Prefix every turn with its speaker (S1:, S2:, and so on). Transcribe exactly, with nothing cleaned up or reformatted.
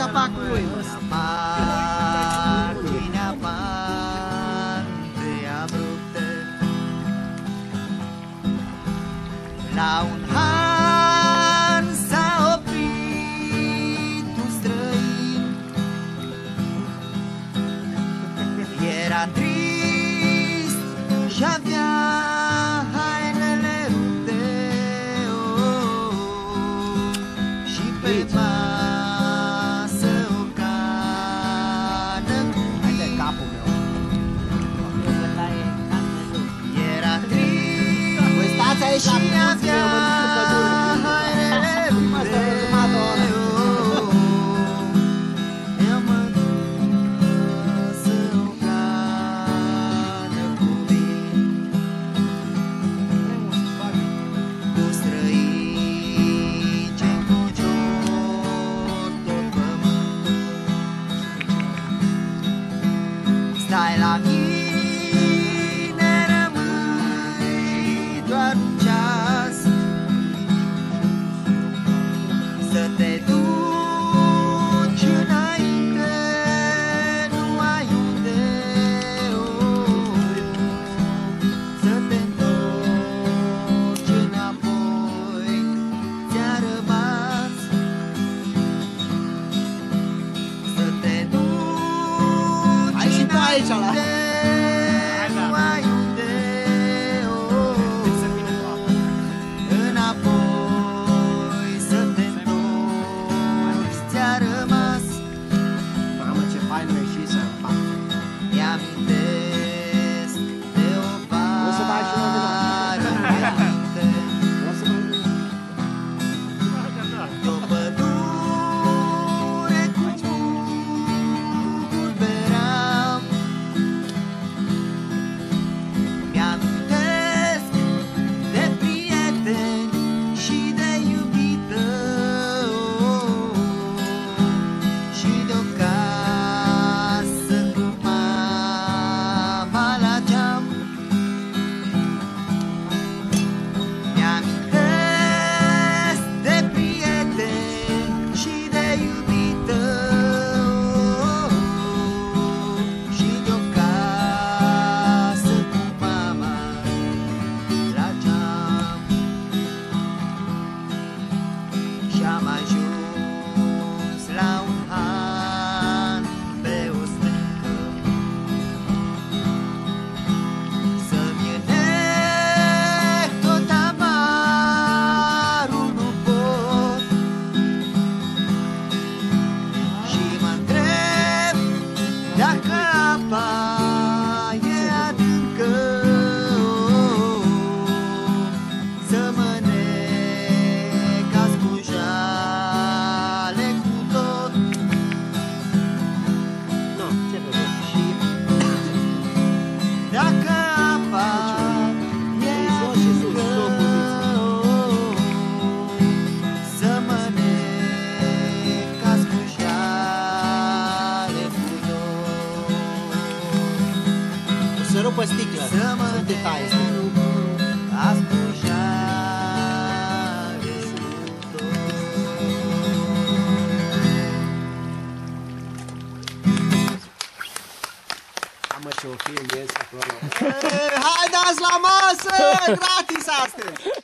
S1: capacul lui.
S2: Marginea pantei abrupte, la un han s-a oprit un străin. Era trist și avea hainele rupte, oh, și pe masă o cană cu vin. Era trist
S1: Voi stați aici
S2: și
S1: la
S2: avea
S1: hainele rupte, oh,
S2: ea mă masă o cană cu vin. Cu străini ce înconjur tot pământul. Stai la mine, rămâi doar un ceas, să te duci înainte, nu ai unde, oh, să te întorci înapoi, ți-a rămas să te duci
S1: Hai și tu aici, la-
S2: înainte, nu ai unde, oh, înapoi să te întorci, ți-a rămas.
S1: Mamă, ce fain mi-a ieșit să fac.
S2: Mi-amintesc de o
S1: O să bagi și la mine.
S2: vară fericită,
S1: O să mă...
S2: de o pădure cu bulberam. Mi-amintesc de prieteni și de iubită, oh, și de o casă cu mama la geam. Mi-amintesc de prieteni și de iubită, oh, și de o casă cu mama la geam. Și-am ajuns la un han pe o stâncă, să-mi iernec tot amarul, nu pot. Și mă întreb dacă apa e adâncă, oh, să mă necaz cu jale cu tot.
S1: Nu, ce vrei?
S2: Și dacă apa e
S1: Jos și sus, două poziții.
S2: adâncă, oh, să mă necaz cu jale cu tot.
S1: O să rupă sticlă.
S2: Să mă
S1: Sunt detalii.
S2: necaz cu jale cu tot.
S1: Mamă, ce o fie ies acolo.
S2: Hai dați la masă! Gratis astăzi!